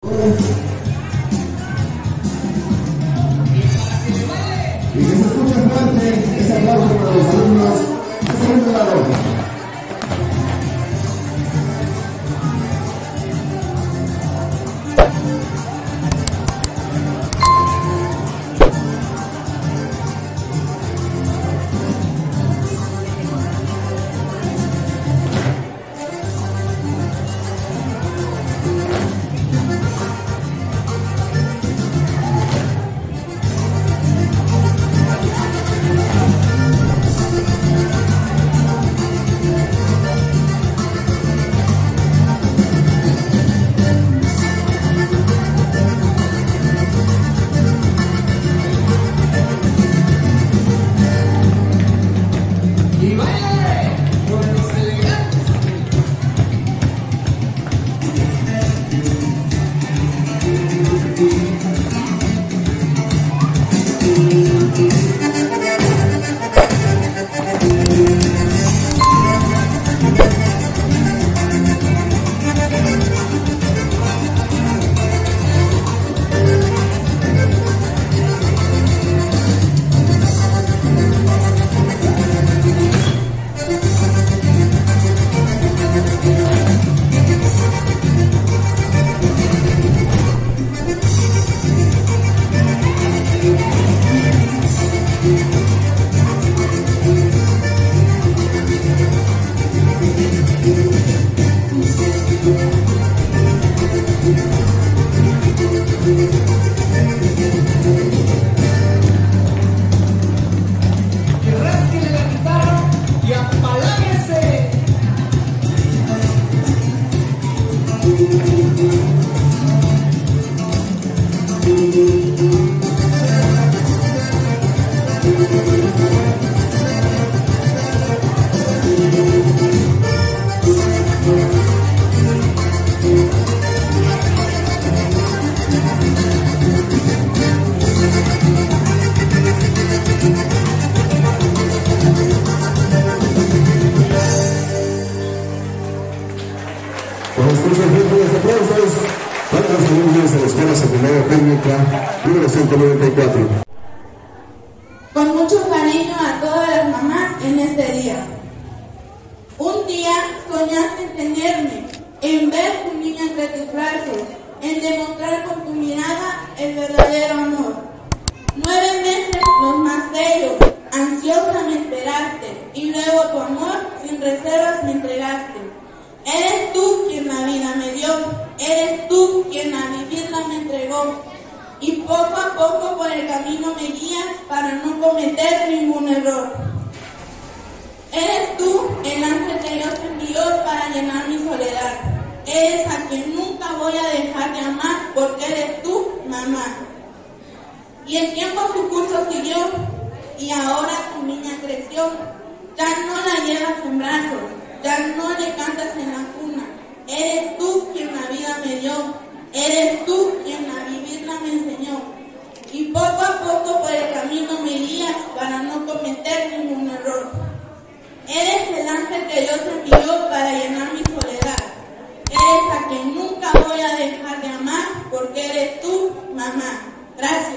Y que se escuche fuerte ese aplauso para los alumnos de segundo grado. Número 194. Con mucho cariño a todas las mamás en este día. Un día soñaste en tenerme, en ver tu niña entre tus brazos, en demostrar con tu mirada el verdadero amor. 9 meses los más bellos, ansiosa me esperaste, y luego tu amor sin reservas me entregaste. Eres tú quien la vida me dio, eres tú quien a vivirla me entregó. Y poco a poco por el camino me guías para no cometer ningún error. Eres tú el ángel que Dios envió para llenar mi soledad. Eres a quien nunca voy a dejar de amar porque eres tú, mamá. Y el tiempo su curso siguió y ahora tu niña creció. Ya no la llevas en brazos, ya no le cantas en la cuna. Eres tú quien la vida me dio. Eres tú quien a vivirla me enseñó. Y poco a poco por el camino me guías para no cometer ningún error. Eres el ángel que Dios envió para llenar mi soledad. Eres a quien nunca voy a dejar de amar porque eres tú, mamá. Gracias.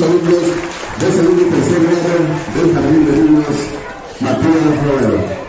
los alumnos de segundo y tercer grado del Jardín de Niños Matías Romero.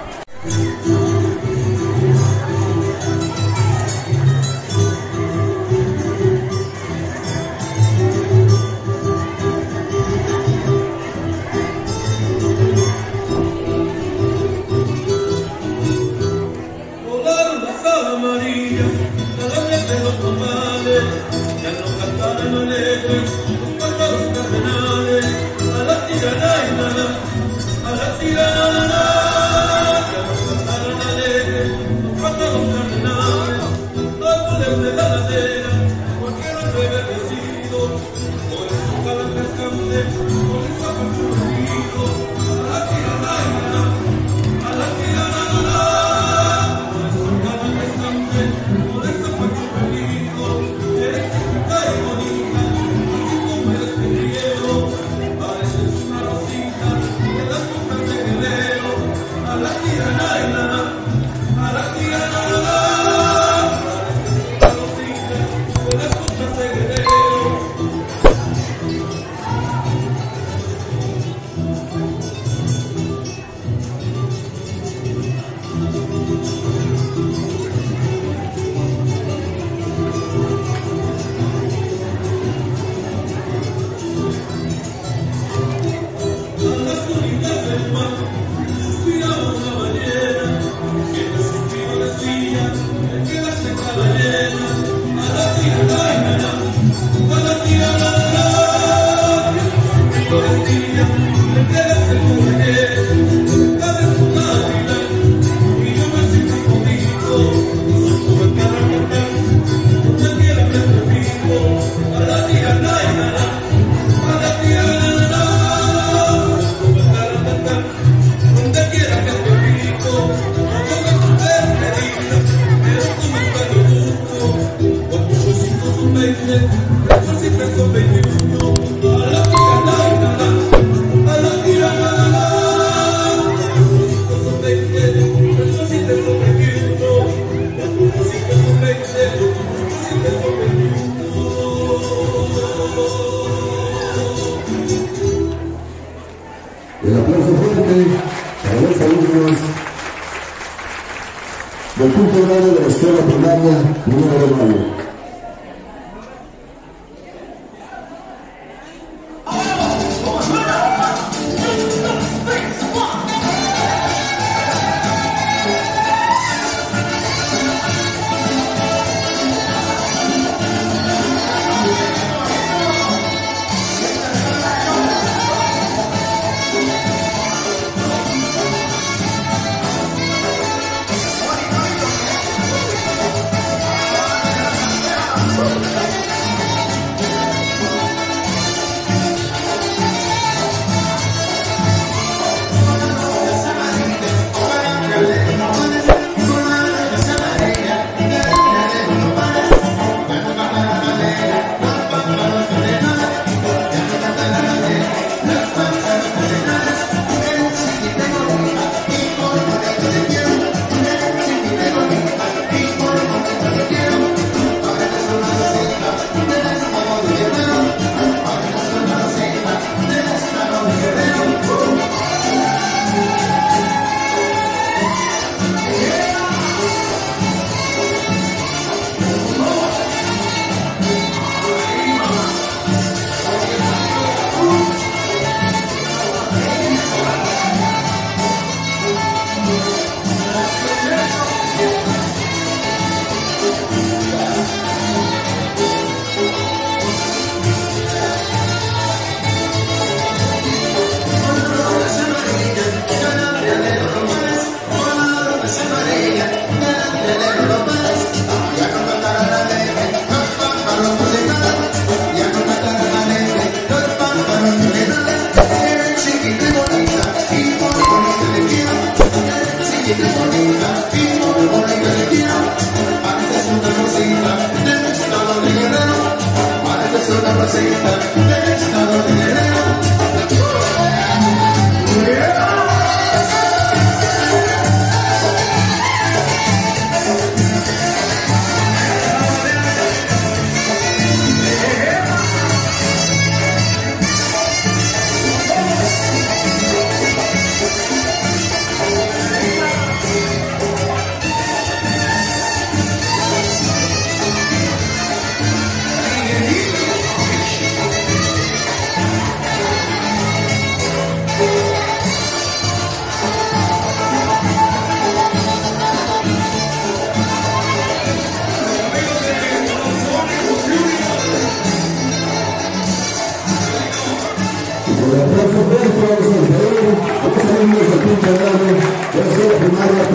El aplauso fuerte para los alumnos del quinto grado de la escuela primaria número 9.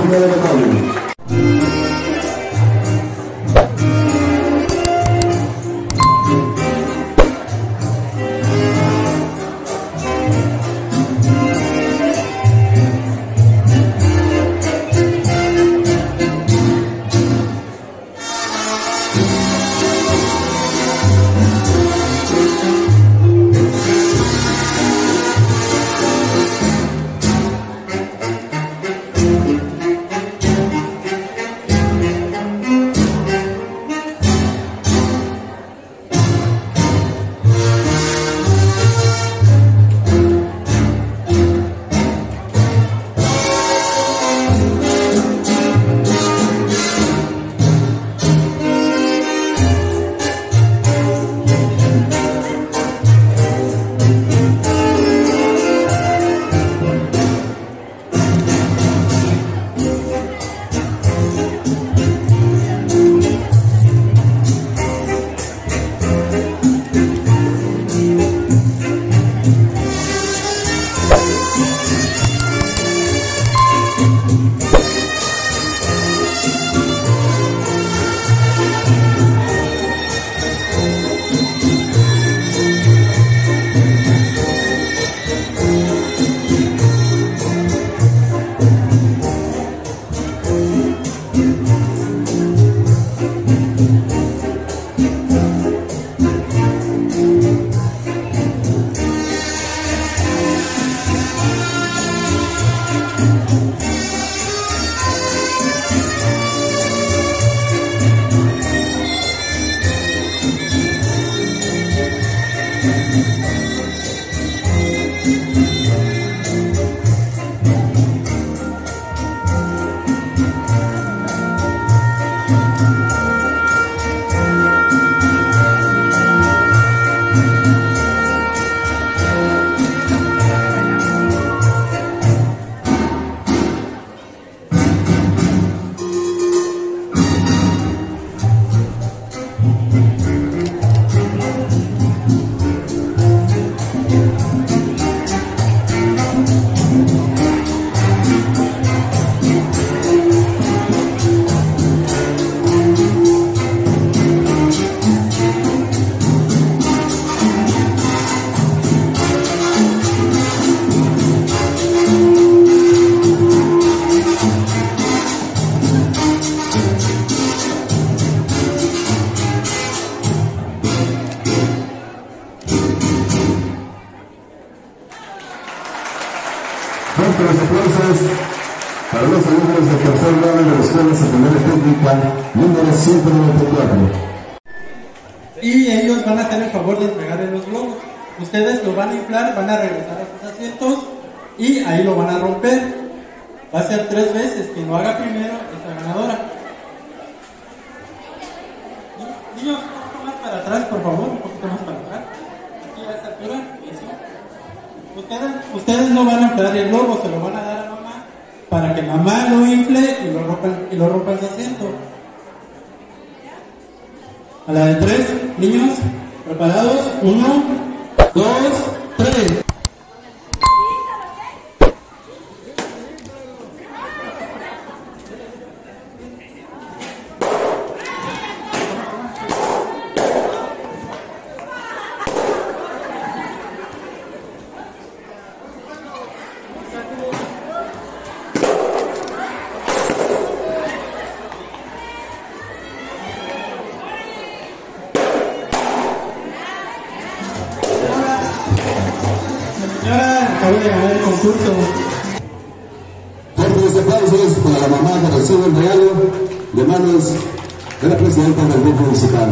Segunda de mayo. Fuerte los aplausos para los alumnos del tercer grado de la Escuela Secundaria Técnica número 194. Y ellos van a hacer el favor de entregarle los globos. Ustedes lo van a inflar, van a regresar a sus asientos y ahí lo van a romper. Va a ser 3 veces. Quien lo haga primero es la ganadora. Niños, un poquito más para atrás, por favor, un poquito más para atrás. Aquí a esta altura, eso. Ustedes no van a inflar el globo, se lo van a dar a mamá para que mamá lo infle y lo rompa en su asiento. A la de 3, niños, preparados, 1, 2, 3. Acabo de ganar el concurso. Fuertes aplausos para la mamá que recibe el regalo de manos de la presidenta del grupo musical.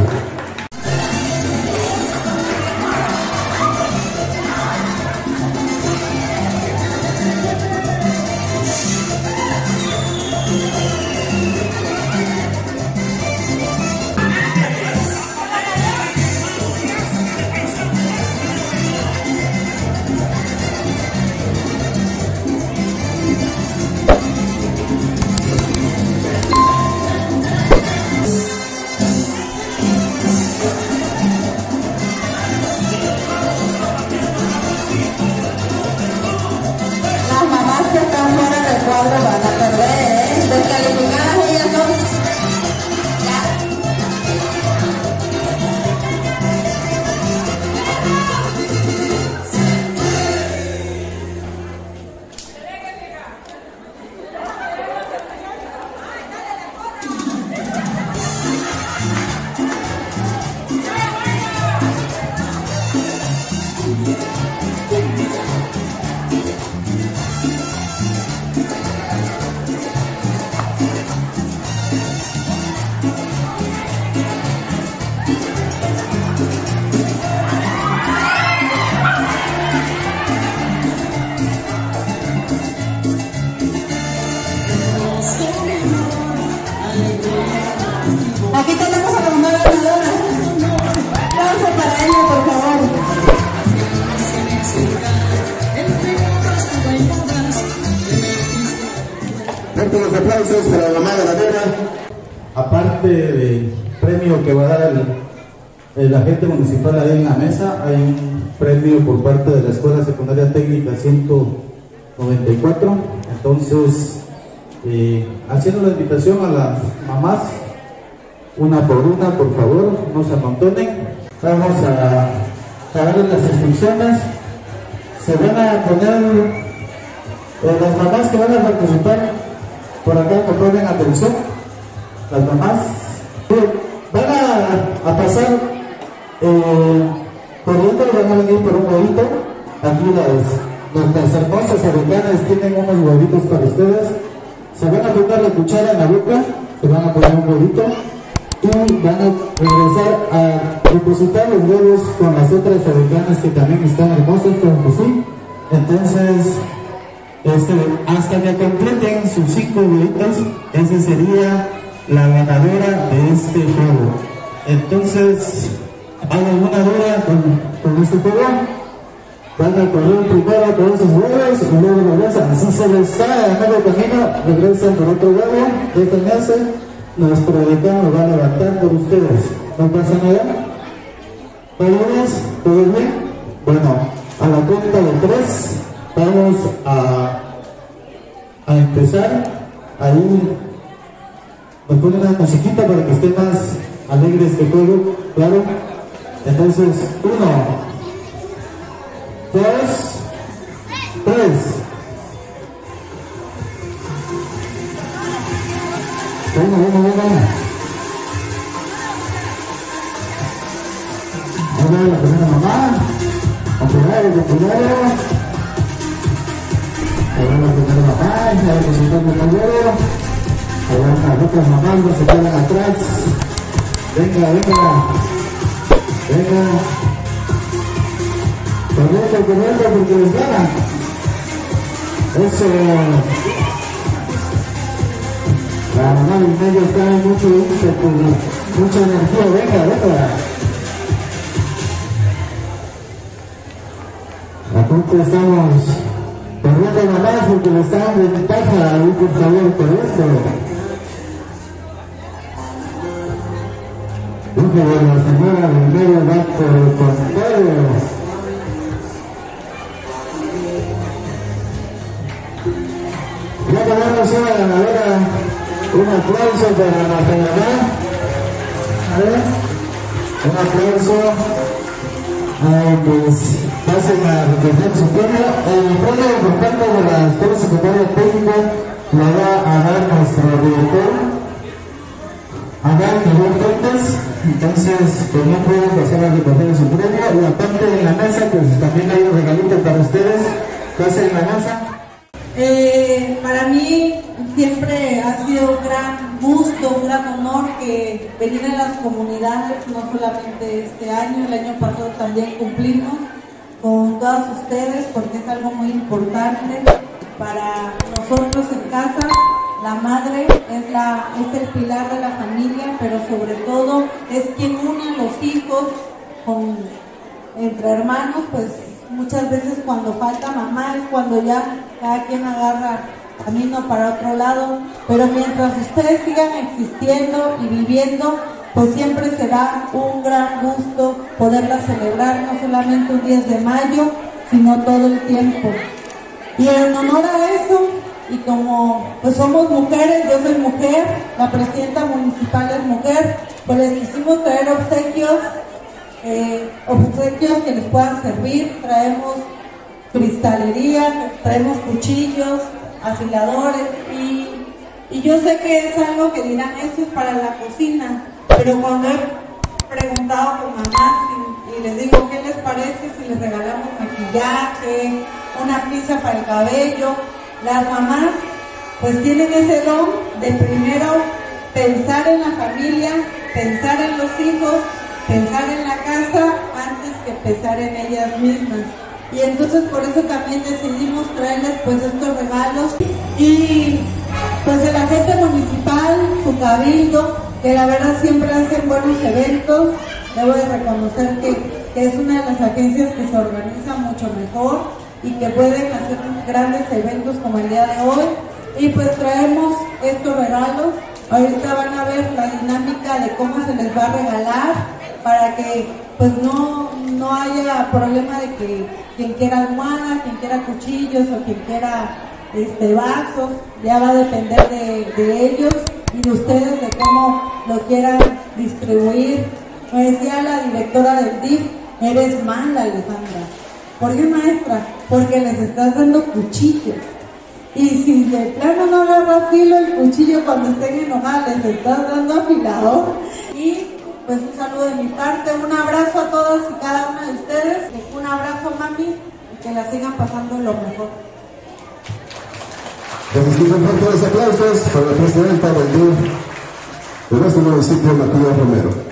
fuerte los aplausos para la mamá ganadora. Aparte del premio que va a dar el agente municipal ahí en la mesa, hay un premio por parte de la Escuela Secundaria Técnica 194. Entonces, haciendo la invitación a las mamás, una por una, por favor, no se amontonen. Vamos a darles las instrucciones. Se van a poner las mamás que van a participar por acá, que ponen atención. Las mamás van a pasar corriendo, van a venir por un huevito. Aquí nuestras hermosas americanas tienen unos huevitos para ustedes. Se van a poner la cuchara en la boca, se van a poner un huevito y van a regresar a depositar los huevos con las otras americanas que también están hermosas, como sí. Entonces, hasta que completen sus 5 huevitos, esa sería la ganadora de este juego. Entonces, ¿hay alguna duda con este juego? Van a correr primero con esos huevos y luego regresan. Si se les cae a medio camino, regresan por otro huevo, deténganse, nuestro decano lo va a levantar por ustedes. ¿No pasa nada? ¿Todos? ¿Todo bien? Bueno, a la cuenta de 3 vamos a empezar. Ahí nos ponen una musiquita para que estén más alegres que todo, claro. Entonces, 1, 2, 3. Venga. Ahora la primera mamá. Con cuidado. Ahora la primera mamá. Ya le presentamos el tablero. Ahora las otras mamás no se quedan atrás. Venga. Corriendo porque les ganan. Eso. La mamá del medio está en mucho ímpetu, mucha energía. Venga. A punto estamos corriendo mamás porque le están de ventaja ahí, por favor, por esto. Dijo la señora del medio va por el contrario. Ya tenemos una ganadora. Un aplauso para nuestra mamá. Un aplauso. Pues pasen a recoger su premio. El premio por parte de la Escuela Secundaria Técnica lo va a dar nuestro director, Adán Miguel Fuentes. Entonces, también pueden pasar a recoger su premio. Y aparte de la mesa, pues también hay un regalito para ustedes. Pasen en la mesa. Para mí siempre ha sido un gran gusto, un gran honor que venir a las comunidades, no solamente este año, el año pasado también cumplimos con todas ustedes porque es algo muy importante para nosotros en casa. La madre es el pilar de la familia, pero sobre todo es quien une a los hijos entre hermanos, pues muchas veces cuando falta mamá es cuando ya cada quien agarra camino para otro lado, pero mientras ustedes sigan existiendo y viviendo, pues siempre será un gran gusto poderla celebrar, no solamente un 10 de mayo, sino todo el tiempo. Y en honor a eso, y como pues somos mujeres, yo soy mujer, la presidenta municipal es mujer, pues les quisimos traer obsequios que les puedan servir. Traemos cristalería, traemos cuchillos, afiladores y yo sé que es algo que dirán, esto es para la cocina, pero cuando he preguntado con mamás y les digo, ¿qué les parece si les regalamos maquillaje, una pinza para el cabello? Las mamás pues tienen ese don de primero pensar en la familia, pensar en los hijos, pensar en la casa antes que pensar en ellas mismas. Y entonces por eso también decidimos traerles pues estos regalos. Y pues el agente municipal, su cabildo, que la verdad siempre hacen buenos eventos. Debo de reconocer que es una de las agencias que se organiza mucho mejor y que pueden hacer grandes eventos como el día de hoy. Y pues traemos estos regalos. Ahorita van a ver la dinámica de cómo se les va a regalar para que pues no haya problema de que quien quiera almohada, quien quiera cuchillos o quien quiera vasos, ya va a depender de ellos y de ustedes de cómo lo quieran distribuir. Me decía la directora del DIF, eres mala, Alejandra. ¿Por qué, maestra? Porque les estás dando cuchillos. Y si de plano no agarra filo el cuchillo cuando estén enojados, les estás dando afilador. Y pues un saludo de mi parte, un abrazo a todas y cada una de ustedes, un abrazo, mami, y que la sigan pasando lo mejor. Necesito un fuerte aplausos para la presidenta del DIF de nuestro municipio, Matías Romero.